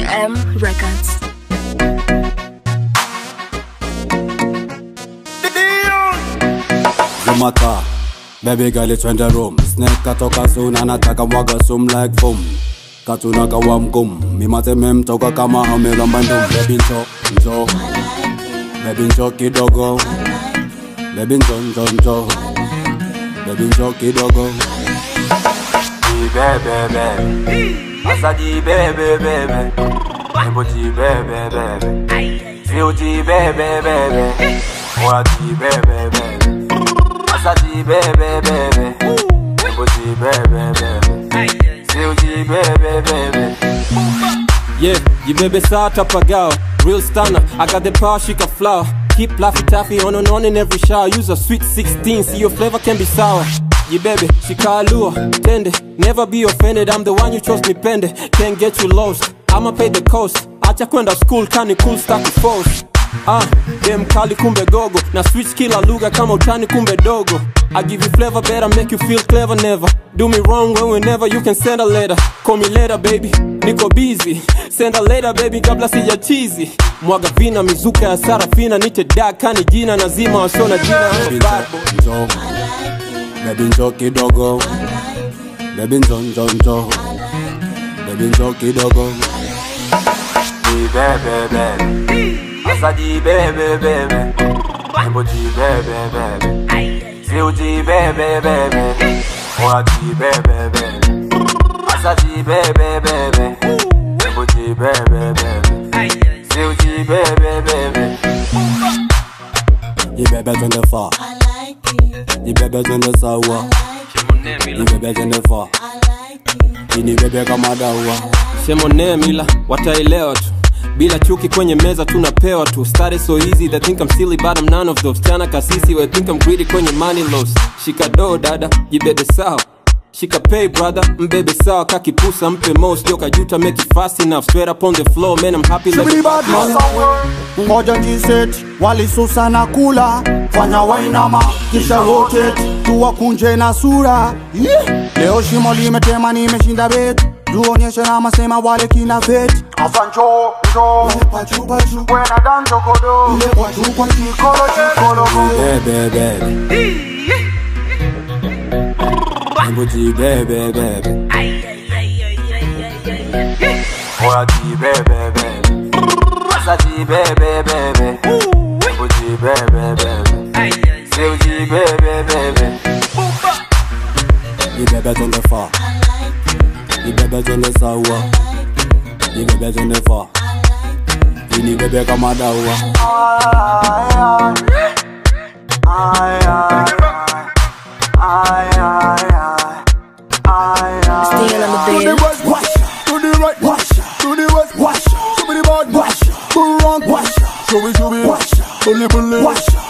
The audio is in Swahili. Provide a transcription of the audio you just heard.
M Records. Zumata, baby girl it's in the room. Snake katoka soon anataka mwaga sum like boom. Katuna kawam kum, mimate mem toka kama amelamba ndum. Baby njo, baby njo kidogo. Baby njo, baby njo kidogo. Bebe, asa di bebe, embo di bebe, feel di bebe, ora di bebe, asa di bebe, embo di bebe, feel di bebe. Yeah, you baby sata pagao, real stunner. I got the power, she can flower. Keep Laffy Taffy on and on in every shower. Use a sweet 16, see your flavor can be sour. Yeah baby, she lure, tende. Never be offended, I'm the one you trust me pende. Can't get you lost, I'ma pay the cost. Acha kwenda school, kani cool stack force. Dem kali kumbe gogo. Na switch kila lugha kama utani kumbe dogo. I give you flavor better, make you feel clever never. Do me wrong when whenever you can send a letter. Call me later baby, niko busy. Send a letter baby kabla sija cheesy. Mwaga vina mizuka ya Sarafina. Nite dag kani jina nazima wasona jina. Bad boy. Baby njo kidogo. Baby njo, baby njo kidogo. Di bebe, asa di bebe, embo di bebe, feel di bebe, ora di bebe, asa di bebe, embo di bebe, feel di bebe. Di bebe twende far, di bebe twende sawa, di bebe twende far, di bebe kama dawa. Shemone mila, wataelewa tu. Bila chuki kwenye meza tunapewa tu. Started so easy, they think I'm silly but I'm none of those. Chana kasisi, we think I'm greedy kwenye money loss. Shika do dada, jibebe sawa. Shika pay brother, mbebe sawa. Kakipusa mpe most, yoka juta make it fast enough. Straight up on the floor, man I'm happy like a ngoja njiseti, wali susa na kula. Fanya wainama, kisha rotate. Tuwa kunje na sura, leo shimo limetema nimeshinda beti. Duonyeshe na masema wale kina veti. Asa njo, pachu wena danjo kodo. Ile pachu chikolo Bebe embo di bebe, ora di bebe, asa di bebe, embo di bebe, feel di bebe. Di bebe twende far, di bebe twende sawa, di bebe twende far, di bebe kama dawa. Still on the bed. To the right, wash, to the right, wash, to the bad, wash, to the wrong, wash, show me, pull it, wash.